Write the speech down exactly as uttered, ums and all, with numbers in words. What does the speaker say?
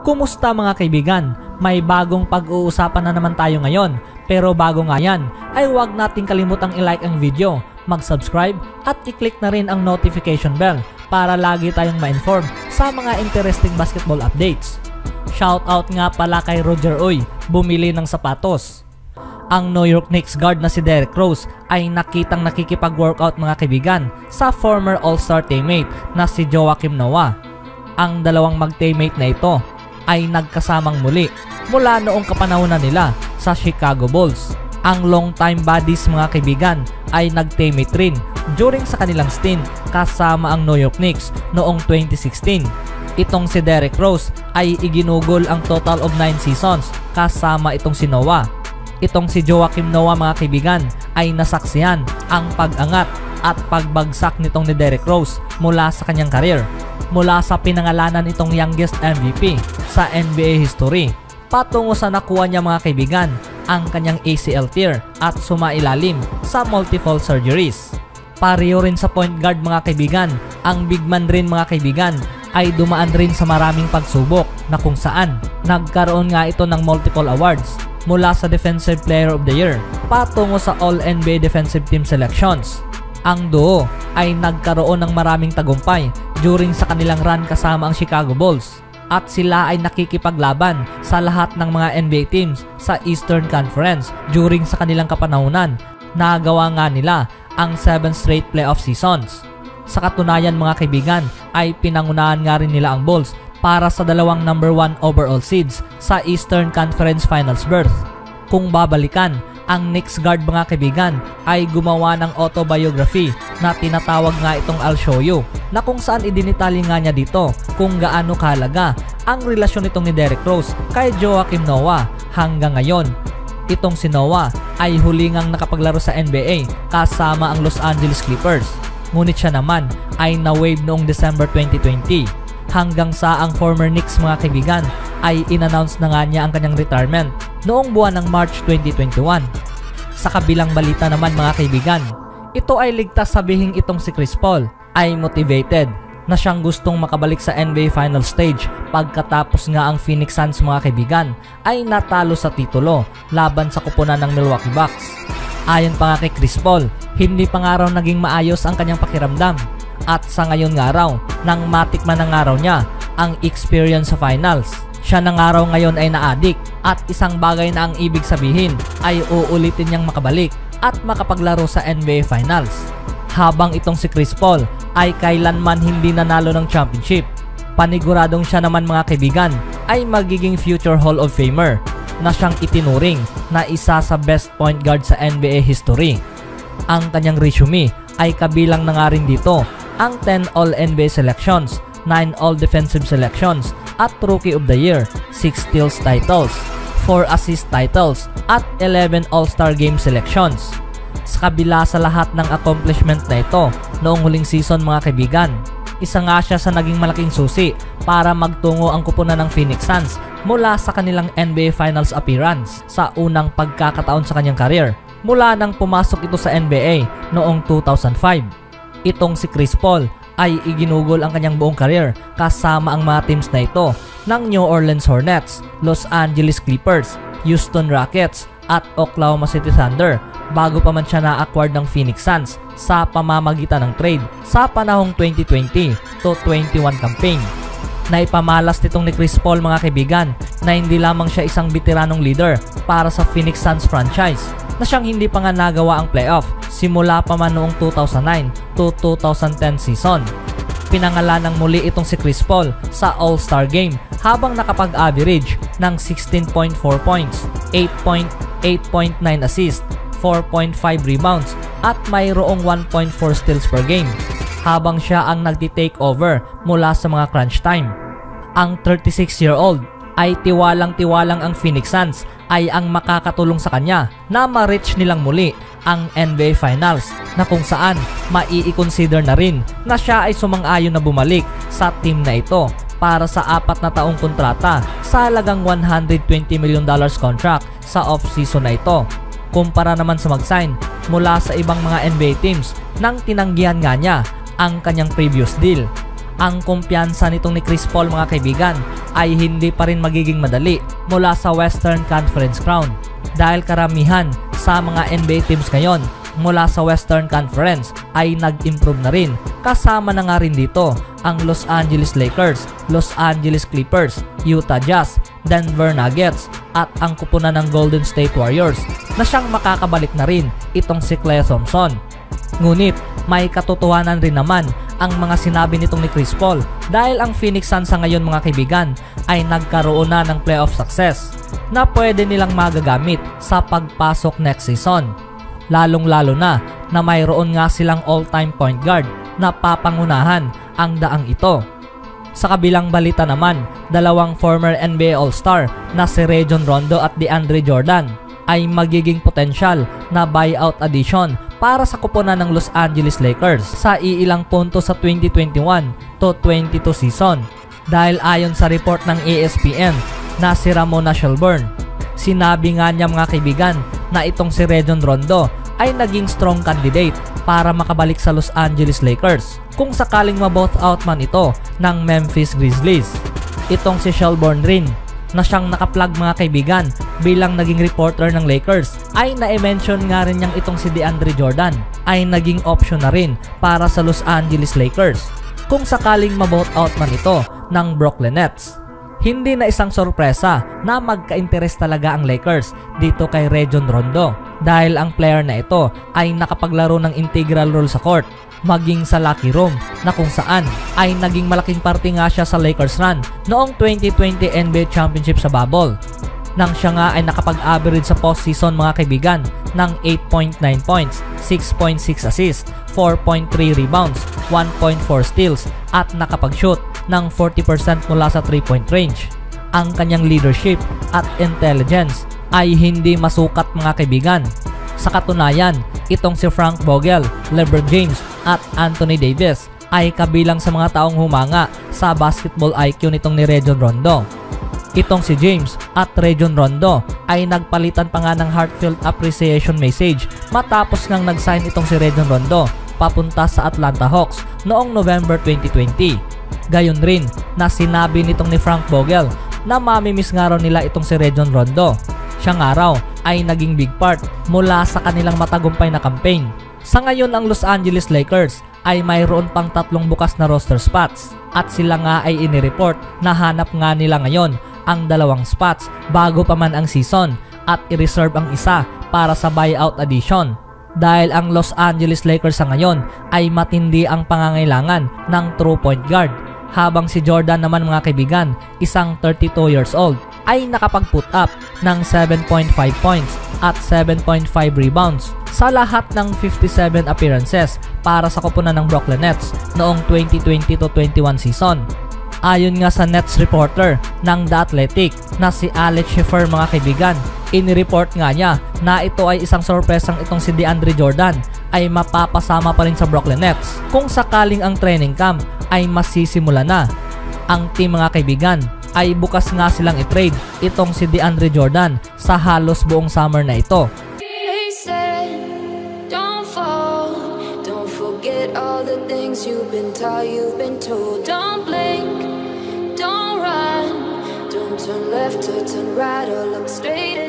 Kumusta mga kaibigan? May bagong pag-uusapan na naman tayo ngayon. Pero bago nga yan, ay huwag nating kalimutang i-like ang video, mag-subscribe at i-click na rin ang notification bell para lagi tayong ma-inform sa mga interesting basketball updates. Shoutout nga pala kay Roger Oy, bumili ng sapatos. Ang New York Knicks guard na si Derrick Rose ay nakitang nakikipag-workout mga kaibigan sa former All-Star teammate na si Joakim Noah. Ang dalawang mag-teammate na ito ay nagkasamang muli mula noong kapanahunan nila sa Chicago Bulls. Ang long-time buddies mga kaibigan ay nag-teammate rin during sa kanilang stint kasama ang New York Knicks noong twenty sixteen. Itong si Derrick Rose ay iginugol ang total of nine seasons kasama itong si Noah. Itong si Joakim Noah mga kaibigan ay nasaksihan ang pag-angat at pagbagsak nitong ni Derrick Rose mula sa kanyang career, mula sa pinangalanan itong youngest M V P sa N B A history patungo sa nakuha niya mga kaibigan ang kanyang A C L tear at sumailalim sa multiple surgeries. Pareho rin sa point guard mga kaibigan, ang big man rin mga kaibigan ay dumaan rin sa maraming pagsubok na kung saan nagkaroon nga ito ng multiple awards mula sa Defensive Player of the Year patungo sa All N B A Defensive Team selections. Ang duo ay nagkaroon ng maraming tagumpay during sa kanilang run kasama ang Chicago Bulls at sila ay nakikipaglaban sa lahat ng mga N B A teams sa Eastern Conference during sa kanilang kapanahunan. Nagawa nga nila ang seven straight playoff seasons. Sa katunayan mga kaibigan ay pinangunahan nga rin nila ang Bulls para sa dalawang number one overall seeds sa Eastern Conference Finals berth. Kung babalikan, ang Knicks guard mga kaibigan ay gumawa ng autobiography na tinatawag nga itong I'll Show You, na kung saan idinitali nga niya dito kung gaano kahalaga ang relasyon nitong ni Derrick Rose kay Joakim Noah hanggang ngayon. Itong si Noah ay hulingang nakapaglaro sa N B A kasama ang Los Angeles Clippers, ngunit siya naman ay na-waive noong December twenty twenty. Hanggang sa ang former Knicks mga kaibigan ay in-announce na nga niya ang kanyang retirement noong buwan ng March twenty twenty-one. Sa kabilang balita naman mga kaibigan, ito ay ligtas sabihing itong si Chris Paul ay motivated na siyang gustong makabalik sa N B A final stage pagkatapos nga ang Phoenix Suns mga kaibigan ay natalo sa titulo laban sa kupunan ng Milwaukee Bucks. Ayon pa nga kay Chris Paul, hindi pa nga raw naging maayos ang kanyang pakiramdam. At sa ngayon nga raw, nang matikman ng araw niya ang experience sa finals, siya ng araw ngayon ay na-addict at isang bagay na ang ibig sabihin ay uulitin niyang makabalik at makapaglaro sa N B A finals. Habang itong si Chris Paul ay kailanman hindi nanalo ng championship, paniguradong siya naman mga kaibigan ay magiging future Hall of Famer na siyang itinuring na isa sa best point guard sa N B A history. Ang kanyang resume ay kabilang na nga rin dito ang ten All N B A selections, nine All Defensive selections at Rookie of the Year, six steals titles, four assist titles at eleven All-Star Game selections. Sa kabila sa lahat ng accomplishment na ito noong huling season mga kaibigan, isa nga siya sa naging malaking susi para magtungo ang kupunan ng Phoenix Suns mula sa kanilang N B A Finals appearance sa unang pagkakataon sa kanyang career mula nang pumasok ito sa N B A noong two thousand five. Itong si Chris Paul ay iginugol ang kanyang buong career kasama ang mga teams na ito ng New Orleans Hornets, Los Angeles Clippers, Houston Rockets at Oklahoma City Thunder bago pa man siya na-acquired ng Phoenix Suns sa pamamagitan ng trade sa panahong twenty twenty to twenty-one campaign. Naipamalas nitong ni Chris Paul mga kaibigan na hindi lamang siya isang veteranong leader para sa Phoenix Suns franchise na siyang hindi pa nga nagawa ang playoff simula pa man noong two thousand nine to two thousand ten season. Pinangalan ng muli itong si Chris Paul sa All-Star Game habang nakapag-average ng sixteen point four points, eight point nine assists, four point five rebounds at mayroong one point four steals per game habang siya ang nagti-take over mula sa mga crunch time. Ang thirty-six-year-old ay tiwalang-tiwalang ang Phoenix Suns ay ang makakatulong sa kanya na ma-reach nilang muli ang N B A Finals na kung saan mai-consider na rin na siya ay sumang-ayon na bumalik sa team na ito para sa apat na taong kontrata sa halagang one hundred twenty million dollars contract sa off-season na ito. Kumpara naman sa mag-sign mula sa ibang mga N B A teams nang tinanggihan nga niya ang kanyang previous deal. ang kumpiyansa nitong ni Chris Paul mga kaibigan ay hindi pa rin magiging madali mula sa Western Conference crown dahil karamihan sa mga N B A teams ngayon mula sa Western Conference ay nag-improve na rin. Kasama na nga rin dito ang Los Angeles Lakers, Los Angeles Clippers, Utah Jazz, Denver Nuggets at ang kupunan ng Golden State Warriors na siyang makakabalik na rin itong si Klay Thompson. Ngunit may katotohanan rin naman ang mga sinabi nitong ni Chris Paul dahil ang Phoenix Suns sa ngayon mga kaibigan ay nagkaroon na ng playoff success na pwede nilang magagamit sa pagpasok next season. Lalong-lalo na na mayroon nga silang all-time point guard na papangunahan ang daang ito. Sa kabilang balita naman, dalawang former N B A All-Star na si Rajon Rondo at DeAndre Jordan ay magiging potensyal na buyout addition para sa kupunan ng Los Angeles Lakers sa iilang punto sa twenty twenty-one to twenty-two season. Dahil ayon sa report ng E S P N na si Ramona Shelburne, sinabi nga niya mga kaibigan na itong si Rajon Rondo ay naging strong candidate para makabalik sa Los Angeles Lakers kung sakaling ma-both out man ito ng Memphis Grizzlies. Itong si Shelburne rin na siyang nakaplug mga kaibigan bilang naging reporter ng Lakers ay na-mention nga rin niyang itong si DeAndre Jordan ay naging option na rin para sa Los Angeles Lakers kung sakaling ma-both out man ito ng Brooklyn Nets. Hindi na isang sorpresa na magka-interes talaga ang Lakers dito kay Rajon Rondo dahil ang player na ito ay nakapaglaro ng integral role sa court maging sa locker room na kung saan ay naging malaking parte nga siya sa Lakers run noong twenty twenty N B A Championship sa bubble nang siya nga ay nakapag-average sa postseason mga kaibigan ng eight point nine points, six point six assists, four point three rebounds, one point four steals at nakapag-shoot ng forty percent mula sa three point range. Ang kanyang leadership at intelligence ay hindi masukat mga kaibigan. Sa katunayan, itong si Frank Vogel, LeBron James at Anthony Davis ay kabilang sa mga taong humanga sa basketball I Q nitong ni Rajon Rondo. Itong si James at Rajon Rondo ay nagpalitan pa nga ng heartfelt appreciation message matapos ngang nag-sign itong si Rajon Rondo papunta sa Atlanta Hawks noong November twenty twenty. Gayon rin na sinabi nitong ni Frank Vogel na mamimiss nga raw nila itong si Rajon Rondo. Siya nga raw ay naging big part mula sa kanilang matagumpay na campaign. Sa ngayon ang Los Angeles Lakers ay mayroon pang tatlong bukas na roster spots at sila nga ay inireport na hanap nga nila ngayon ang dalawang spots bago pa man ang season at i-reserve ang isa para sa buyout addition. Dahil ang Los Angeles Lakers sa ngayon ay matindi ang pangangailangan ng true point guard. Habang si Jordan naman mga kaibigan, isang thirty-two years old, ay nakapag-put up ng seven point five points at seven point five rebounds sa lahat ng fifty-seven appearances para sa koponan ng Brooklyn Nets noong twenty twenty to twenty-one season. Ayon nga sa Nets reporter ng The Athletic na si Alex Schiffer mga kaibigan, inireport nga niya na ito ay isang sorpresang itong si DeAndre Jordan ay mapapasama pa rin sa Brooklyn Nets kung sakaling ang training camp ay masisimula na. Ang team mga kaibigan ay bukas nga silang i-trade itong si DeAndre Jordan sa halos buong summer na ito. They said, don't fall, don't forget all the things you've been taught, you've been told. Don't blink, don't run, don't turn left or turn right or look straight